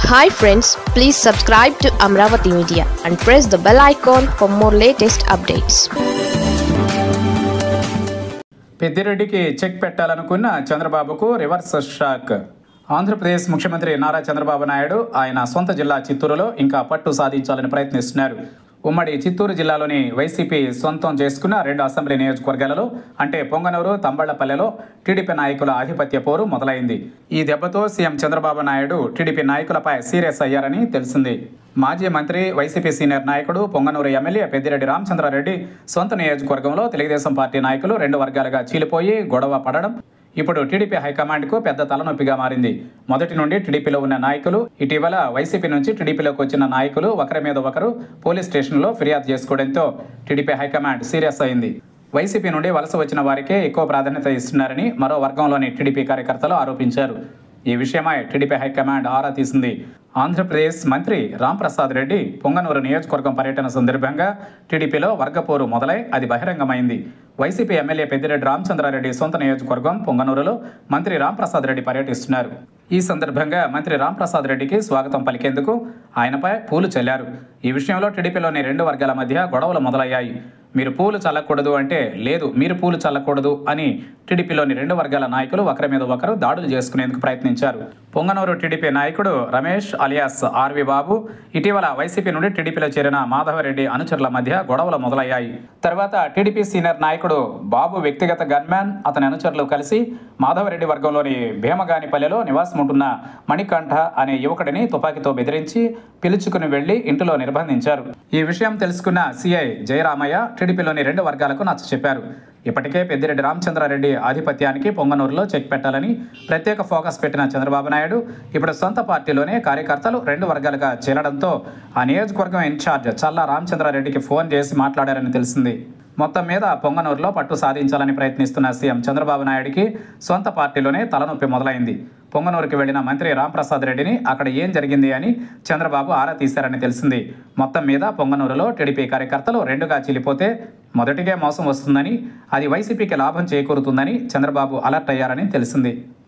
Hi friends, please subscribe to Amravati Media and press the bell icon for more latest updates. పెద్దిరెడ్డికి check పెట్టాలనుకున్న చంద్రబాబుకు reverse shock. Andhra Pradesh ముఖ్యమంత్రి నారా చంద్రబాబు నాయుడు ఆయన సొంత జిల్లా చిత్తూరులో ఇంకా పట్టు సాధించాలని ప్రయత్నిస్తున్నారు. ఉమ్మడి చిత్తూరు జిల్లాలోని వైసీపీ సొంతం చేసుకున్న 2 అసెంబ్లీ నియోజకవర్గాలలో అంటే పొంగనూరు, తంబళ్లపల్లెలో టీడీపీ నాయకుల ఆధిపత్య పోరు మొదలైంది. ఈ దెబ్బతో సీఎం చంద్రబాబు నాయుడు టీడీపీ నాయకులపై సీరియస్ అయ్యారని తెలిసింది. మాజీ మంత్రి, వైసీపీ సీనియర్ నాయకుడు, పొంగనూరు ఎమ్మెల్యే పెద్దిరెడ్డి రామచంద్రారెడ్డి సొంత నియోజకవర్గంలో తెలుగుదేశం పార్టీ నాయకులు 2 వర్గాలుగా చీలిపోయి గొడవ పడడం ఇప్పుడు టీడీపీ హైకమాండ్కు పెద్ద తలనొప్పిగా మారింది. మొదటి నుండి టీడీపీలో ఉన్న నాయకులు ఇటీవల వైసీపీ నుంచి టీడీపీలోకి వచ్చిన నాయకులు ఒకరి మీద ఒకరు పోలీస్ స్టేషన్లో ఫిర్యాదు చేసుకోవడంతో టీడీపీ హైకమాండ్ సీరియస్ అయింది. వైసీపీ నుండి వలస వచ్చిన వారికే ఎక్కువ ప్రాధాన్యత ఇస్తున్నారని మరో వర్గంలోని టీడీపీ కార్యకర్తలు ఆరోపించారు. ఈ విషయమై టీడీపీ హైకమాండ్ ఆరా తీసింది. ఆంధ్రప్రదేశ్ మంత్రి రాంప్రసాద్ రెడ్డి పొంగనూరు నియోజకవర్గం పర్యటన సందర్భంగా టీడీపీలో వర్గపోరు మొదలై అది బహిరంగమైంది. వైసీపీ ఎమ్మెల్యే పెద్దిరెడ్డి రామచంద్రారెడ్డి సొంత నియోజకవర్గం పొంగనూరులో మంత్రి రాంప్రసాద్ రెడ్డి పర్యటిస్తున్నారు. ఈ సందర్భంగా మంత్రి రాంప్రసాద్ రెడ్డికి స్వాగతం పలికేందుకు ఆయనపై పూలు చల్లారు. ఈ విషయంలో టీడీపీలోని 2 వర్గాల మధ్య గొడవలు మొదలయ్యాయి. మీరు పూలు చల్లకూడదు అంటే లేదు, మీరు పూలు చల్లకూడదు అని టీడీపీలోని 2 వర్గాల నాయకులు ఒకరి మీద ఒకరు దాడులు చేసుకునేందుకు ప్రయత్నించారు. పొంగనూరు టీడీపీ నాయకుడు రమేష్ అలియాస్ ఆర్వి బాబు ఇటీవల వైసీపీ నుండి టీడీపీలో చేరిన మాధవరెడ్డి అనుచరుల మధ్య గొడవలు మొదలయ్యాయి. తర్వాత టీడీపీ సీనియర్ నాయకుడు బాబు వ్యక్తిగత గన్మ్యాన్, అతని అనుచరులు కలిసి మాధవరెడ్డి వర్గంలోని భీమగానిపల్లెలో నివాసం ఉంటున్న మణికంఠ అనే యువకుడిని తుపాకీతో బెదిరించి పిలుచుకుని వెళ్లి ఇంటిలో నిర్బంధించారు. ఈ విషయం తెలుసుకున్న సిఐ జయరామయ్య టీడీపీలోని 2 వర్గాలకు నచ్చచెప్పారు. ఇప్పటికే పెద్దిరెడ్డి రామచంద్రారెడ్డి ఆధిపత్యానికి పొంగనూరులో చెక్ పెట్టాలని ప్రత్యేక ఫోకస్ పెట్టిన చంద్రబాబు నాయుడు ఇప్పుడు సొంత పార్టీలోనే కార్యకర్తలు 2 వర్గాలుగా చేరడంతో ఆ నియోజకవర్గం ఇన్ఛార్జ్ చల్లా రామచంద్రారెడ్డికి ఫోన్ చేసి మాట్లాడారని తెలిసింది. మొత్తం మీద పొంగనూరులో పట్టు సాధించాలని ప్రయత్నిస్తున్న సీఎం చంద్రబాబు నాయుడికి సొంత పార్టీలోనే తలనొప్పి మొదలైంది. పొంగనూరుకి వెళ్లిన మంత్రి రాంప్రసాద్ రెడ్డిని అక్కడ ఏం జరిగింది అని చంద్రబాబు ఆరా తీశారని తెలిసింది. మొత్తం మీద పొంగనూరులో టీడీపీ కార్యకర్తలు 2గా చీలిపోతే మొదటిగే మోసం వస్తుందని, అది వైసీపీకి లాభం చేకూరుతుందని చంద్రబాబు అలర్ట్ అయ్యారని తెలిసింది.